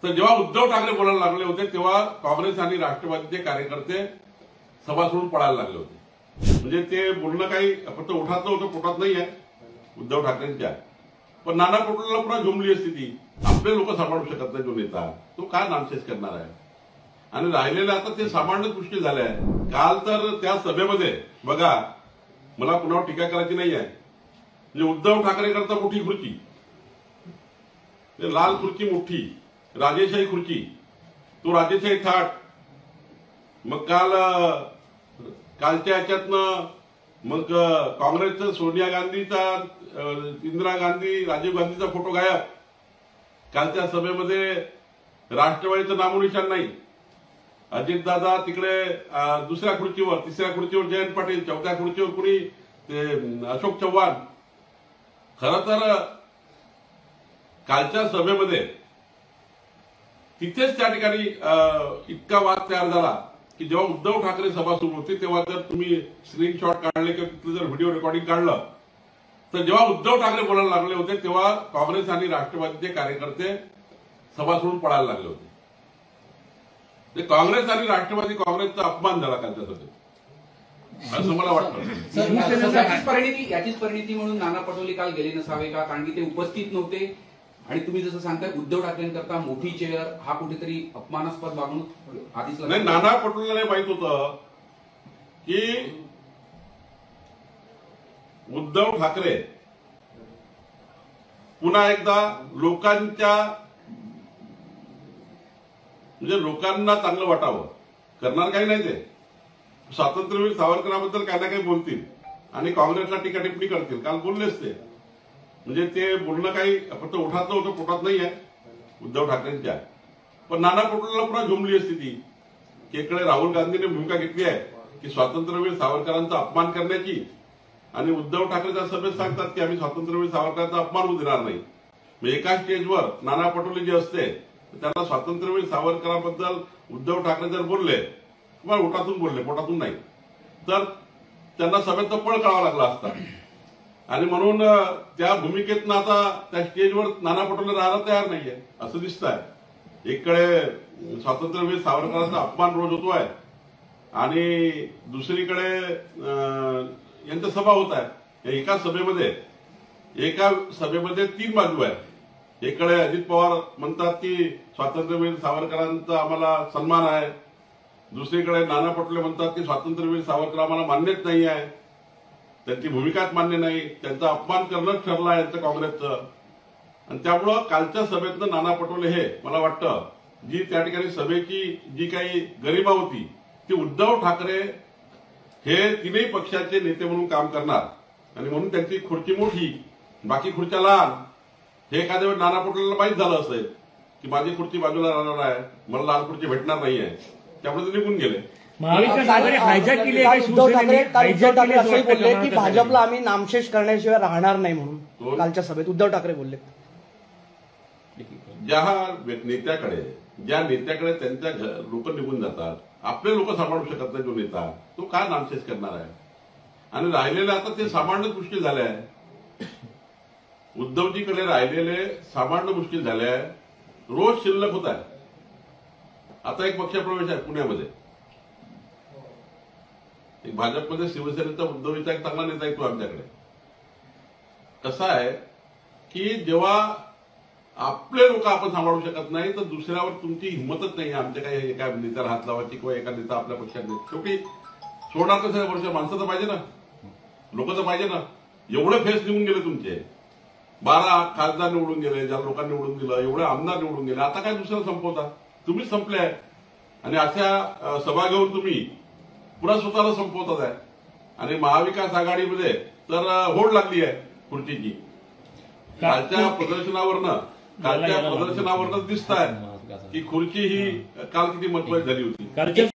तर जेव्हा उद्धव ठाकरे बोलायला लागले होते तेव्हा काँग्रेस आणि राष्ट्रवादीचे कार्यकर्ते सभा सोडून पळायला लागले होते. म्हणजे ते बोलणं काही फक्त ओठातलं होतं, पोटात नाही आहे उद्धव ठाकरेंच्या. पण नाना पटोलेला पुन्हा झोंबली असती ती. आपले लोक सांभाळू शकत नाही जो नेता, तो काय नामशेष करणार आहे. आणि राहिलेलं आता ते सांभाळणंच मुश्किल झालं आहे. काल तर त्या सभेमध्ये बघा, मला कुणावर टीका करायची नाही आहे, म्हणजे उद्धव ठाकरे करता मोठी खुर्ची, लाल खुर्ची मोठी, राजेशाही खुर्ची, तो राजेशाही थाट. मग कालच्या याच्यातनं मग काँग्रेसचं सोनिया गांधीचा, इंदिरा गांधी, राजीव गांधीचा फोटो गायब. कालच्या सभेमध्ये राष्ट्रवादीचं नामोनिशाण नाही. अजितदादा तिकडे दुसऱ्या खुर्चीवर, तिसऱ्या खुर्चीवर जयंत पाटील, चौथ्या खुर्चीवर कुणी अशोक चव्हाण. खरं तर कालच्या सभेमध्ये तिथेच त्या ठिकाणी इतका वाद तयार झाला की जेव्हा उद्धव ठाकरे सभा सुरू होती तेव्हा जर तुम्ही स्क्रीनशॉट काढले किंवा तिथलं जर व्हिडिओ रेकॉर्डिंग काढलं तर जेव्हा उद्धव ठाकरे बोलायला लागले होते तेव्हा काँग्रेस आणि राष्ट्रवादीचे कार्यकर्ते सभा सोडून पळायला लागले होते. ते काँग्रेस आणि राष्ट्रवादी काँग्रेसचा अपमान झाला कालच्या सभेत असं मला वाटतं. याचीच परिणिती म्हणून नाना पटोले काल गेले नसावे का? कारण की ते उपस्थित नव्हते आणि तुम्ही जसं सांगताय उद्धव ठाकरेंकरता मोठी चेअर, हा कुठेतरी अपमानास्पद वागणूक आधीच नाही. नाना पटोलेला माहित होतं की उद्धव ठाकरे पुन्हा एकदा लोकांना चांगलं वाटावं करणार काही नाही. ते स्वातंत्र्यवीर सावरकरांबद्दल काही ना काही बोलतील आणि काँग्रेसला टीका टिप्पणी करतील. काल बोललेच ते. म्हणजे ते बोलणं काही फक्त ओठातलं होतं, पोटात नाही आहे उद्धव ठाकरेंच्या. पण नाना पटोलेला पुन्हा झोंबली असती ती. की इकडे राहुल गांधीने भूमिका घेतली आहे की स्वातंत्र्यवीर सावरकरांचा अपमान करण्याची, आणि उद्धव ठाकरेच्या सभेत सांगतात की आम्ही स्वातंत्र्यवीर सावरकरांचा अपमान होऊ देणार नाही. म्हणजे एका स्टेजवर नाना पटोले जे असते त्यांना स्वातंत्र्यवीर सावरकरांबद्दल उद्धव ठाकरे जर बोलले, किंवा ओठातून बोलले, पोटातून नाही, तर त्यांना सभेतनं पळ काढावा लागला असता. आणि म्हणून त्या भूमिकेतनं आता त्या स्टेजवर नाना पटोले राहायला तयार नाहीये असं दिसत आहे. एकीकडे स्वातंत्र्यवीर सावरकरांचा अपमान रोज होतोय आणि दुसरीकडे यांच्या सभा होत आहे. एका सभेमध्ये 3 बाजू आहेत. एकडे अजित पवार म्हणतात की स्वातंत्र्यवीर सावरकरांचा आम्हाला सन्मान आहे, दुसरीकडे नाना पटोले म्हणतात की स्वातंत्र्यवीर सावरकर आम्हाला मान्यच नाही आहे, त्यांची भूमिकाच मान्य नाही, त्यांचा अपमान करणंच ठरलं आहे यांचं काँग्रेसचं. आणि त्यामुळं कालच्या सभेतनं नाना पटोले हे मला वाटतं जी त्या ठिकाणी सभेची जी काही गरिमा होती ती उद्धव ठाकरे हे 3ही पक्षाचे नेते म्हणून काम करणार आणि म्हणून त्यांची खुर्ची मोठी, बाकी खुर्च्या लहान. हे एखाद्या वेळी नाना पटोलेला माहीत झालं असेल की माझी खुर्ची बाजूला राहणार आहे, मला लाल खुर्ची भेटणार नाहीये, त्यामुळे ते निघून गेले. उद्धव ठाकरे असंही बोलले की भाजपला आम्ही नामशेष करण्याशिवाय राहणार नाही म्हणून कालच्या सभेत उद्धव ठाकरे बोलले. ज्या नेत्याकडे त्यांच्या लोक निघून जातात, आपले लोक सांभाळू शकत नाही जो नेता, तो काय नामशेष करणार आहे. आणि राहिलेलं आता ते सांभाळणंच मुश्किल झालं आहे. उद्धवजीकडे राहिलेले सांभाळणं मुश्किल झालं आहे. रोज शिल्लक होत आहे. आता एक पक्षप्रवेश आहे पुण्यामध्ये, एक भाजपमध्ये शिवसेनेचा उद्धवचा एक चांगला नेता येतो आमच्याकडे. कसं आहे की जेव्हा आपले लोक आपण सांभाळू शकत नाही तर दुसऱ्यावर तुमची हिंमतच नाही. आमच्या काही एका नेत्याला हात लावायची किंवा एका नेता आपल्या पक्षात नाही. शेवटी सोडणार कसं वर्ष, माणसं तर पाहिजे ना, लोक तर पाहिजे ना. एवढे फेस निघून गेले तुमचे, 12 खासदार निवडून गेले, ज्या लोकांनी निवडून दिलं, एवढे आमदार निवडून गेले. आता काय दुसरं संपवता, तुम्हीच संपले आहे. आणि अशा सभा घेऊन तुम्ही पुन्हा स्वतःला संपवतात आहे. आणि महाविकास आघाडीमध्ये तर होड लागली आहे खुर्चीची. कालच्या प्रदर्शनावरनं दिसत आहे की खुर्ची ही काल किती महत्वाची झाली होती.